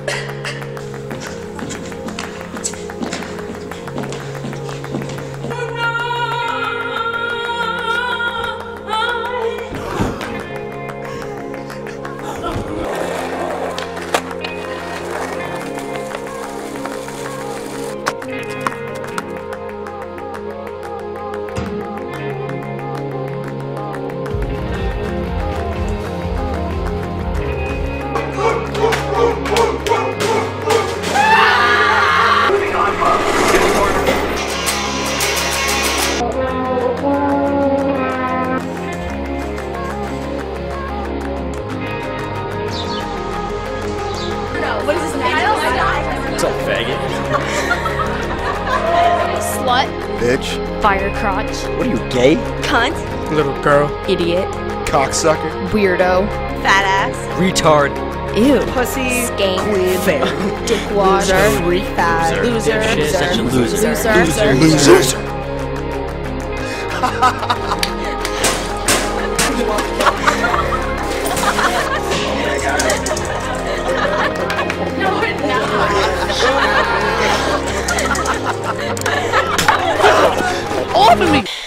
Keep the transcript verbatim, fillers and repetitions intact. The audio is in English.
What is this name? What's up, faggot? Slut. Bitch. Fire crotch. What are you, gay? Cunt. Little girl. Idiot. Cocksucker. Weirdo. Fat ass. Retard. Ew. Pussy. Skank. Queen. Fairy. Dickwasher. Freak. Fat. Loser. Dipshit. Such a loser. Loser. Loser. Loser. No, it's not. Off of me!